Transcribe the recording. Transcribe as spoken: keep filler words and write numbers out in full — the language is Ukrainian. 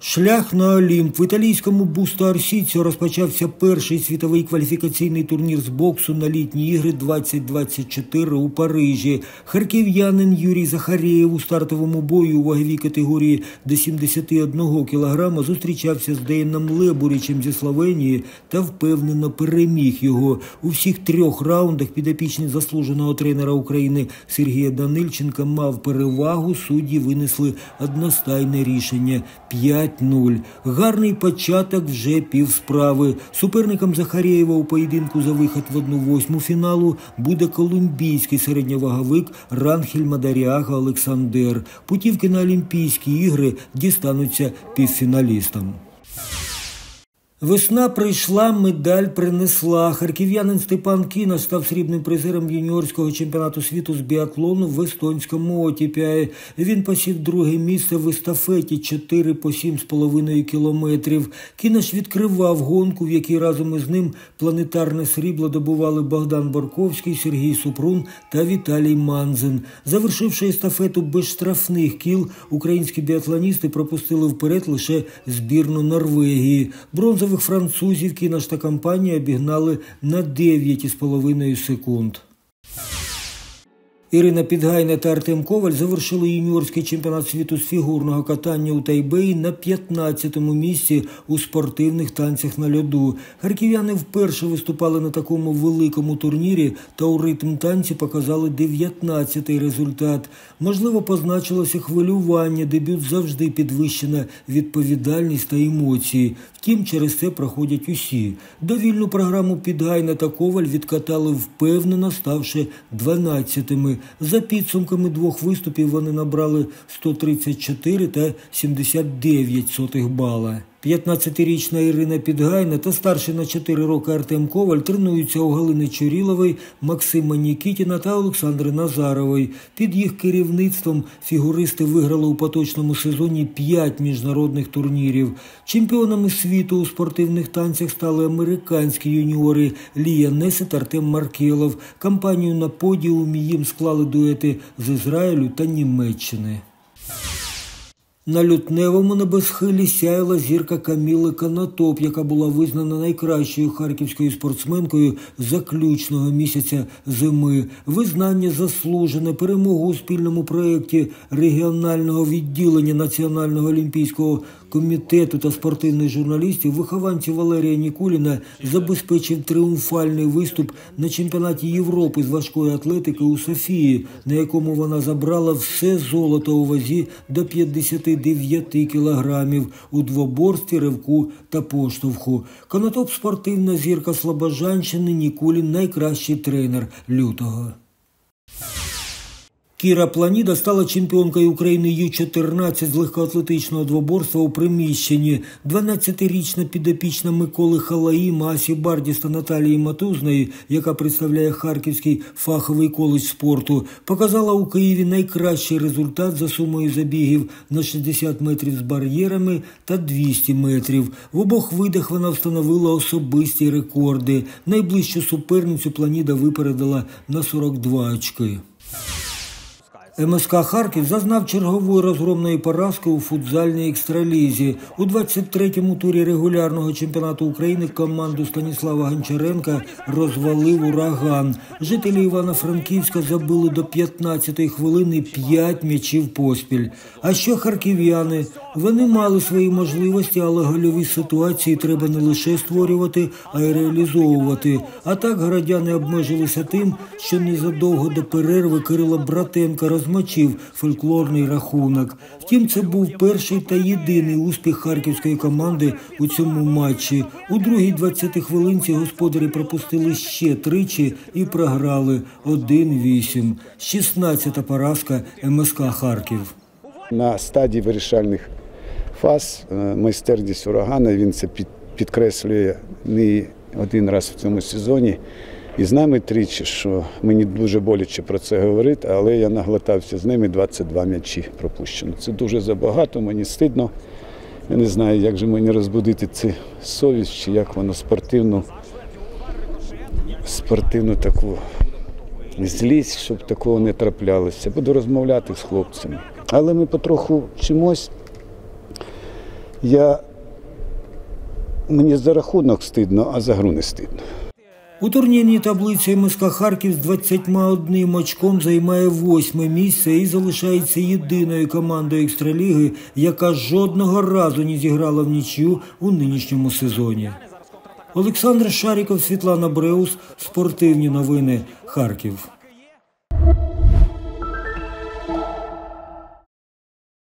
Шлях на Олімп. В італійському Бусто-Арсіцьо розпочався перший світовий кваліфікаційний турнір з боксу на літні ігри двадцять двадцять чотири у Парижі. Харків'янин Юрій Захарєєв у стартовому бою у ваговій категорії до сімдесят один кілограма зустрічався з Деяном Лебурічем зі Словенії та впевнено переміг його. У всіх трьох раундах підопічний заслуженого тренера України Сергія Данильченка мав перевагу, судді винесли одностайне рішення – п'ять нуль. Гарний початок, вже півсправи. Суперником Захарєєва у поєдинку за вихід в одну восьму фіналу буде колумбійський середньоваговик Ранхель Мадаріага Олександр. Путівки на Олімпійські ігри дістануться півфіналістам. Весна прийшла, медаль принесла. Харків'янин Степан Кінаш став срібним призером юніорського чемпіонату світу з біатлону в естонському Отіпяї. Він посів друге місце в естафеті чотири по сім з половиною кілометрів. Кінаш відкривав гонку, в якій разом із ним планетарне срібло добували Богдан Борковський, Сергій Супрун та Віталій Манзен. Завершивши естафету без штрафних кіл, українські біатлоністи пропустили вперед лише збірну Норвегії. Бронзовий французів Кінаш та компанія обігнали на дев'ять із половиною секунд. Ірина Підгайна та Артем Коваль завершили юніорський чемпіонат світу з фігурного катання у Тайбеї на п'ятнадцятому місці у спортивних танцях на льоду. Харків'яни вперше виступали на такому великому турнірі та у ритм танці показали дев'ятнадцятий результат. Можливо, позначилося хвилювання, дебют завжди підвищена відповідальність та емоції. Втім, через це проходять усі. Довільну програму Підгайна та Коваль відкатали впевнено, ставши дванадцятими. За підсумками двох виступів вони набрали сто тридцять чотири та сімдесят дев'ять сотих бала. п'ятнадцятирічна Ірина Підгайна та старший на чотири роки Артем Коваль тренуються у Галини Чурілової, Максима Нікітіна та Олександри Назарової. Під їх керівництвом фігуристи виграли у поточному сезоні п'ять міжнародних турнірів. Чемпіонами світу у спортивних танцях стали американські юніори Лія Несе та Артем Маркелов. Компанію на подіумі їм склали дуети з Ізраїлю та Німеччини. На лютневому небосхилі сяяла зірка Каміли Конотоп, яка була визнана найкращою харківською спортсменкою заключного місяця зими. Визнання заслужене, перемогу у спільному проєкті регіонального відділення Національного олімпійського комітету та спортивних журналістів вихованці Валерія Нікуліна забезпечив тріумфальний виступ на чемпіонаті Європи з важкої атлетики у Софії, на якому вона забрала все золото у вазі до п'ятдесят дев'ять кілограмів у двоборстві, ривку та поштовху. Конотоп – спортивна зірка Слобожанщини, Нікулін – найкращий тренер лютого. Кіра Планіда стала чемпіонкою України Ю чотирнадцять з легкоатлетичного двоборства у приміщенні. дванадцятирічна підопічна Миколи Халаїма, Асі Бардіс та Наталії Матузної, яка представляє Харківський фаховий коледж спорту, показала у Києві найкращий результат за сумою забігів на шістдесят метрів з бар'єрами та двісті метрів. В обох видах вона встановила особисті рекорди. Найближчу суперницю Планіда випередила на сорок два очки. ем ес ка «Харків» зазнав чергової розгромної поразки у футзальній екстралізі. У двадцять третьому турі регулярного чемпіонату України команду Станіслава Гончаренка розвалив «Ураган». Жителі Івано-Франківська забили до п'ятнадцятої хвилини п'ять м'ячів поспіль. А що харків'яни? Вони мали свої можливості, але гольові ситуації треба не лише створювати, а й реалізовувати. А так городяни обмежилися тим, що незадовго до перерви Кирило Братенко розмочив фольклорний рахунок. Втім, це був перший та єдиний успіх харківської команди у цьому матчі. У другій двадцятій хвилинці господарі пропустили ще тричі і програли один вісім. шістнадцята поразка ем ес ка «Харків». На стадії вирішальних фаз майстерність «Урагана», він це підкреслює не один раз в цьому сезоні. І з нами тричі, що мені дуже боляче про це говорити, але я наглотався з ними двадцять два м'ячі пропущено. Це дуже забагато, мені стидно. Я не знаю, як же мені розбудити цю совість, чи як воно спортивну, спортивну таку злість, щоб такого не траплялося. Буду розмовляти з хлопцями. Але ми потроху вчимось. Я... Мені за рахунок стидно, а за гру не стидно. У турнірній таблиці ем ес ка Харків з двадцятьма одним очком займає восьме місце і залишається єдиною командою екстраліги, яка жодного разу не зіграла в нічию у нинішньому сезоні. Олександр Шаріков, Світлана Бреус, Спортивні новини, Харків.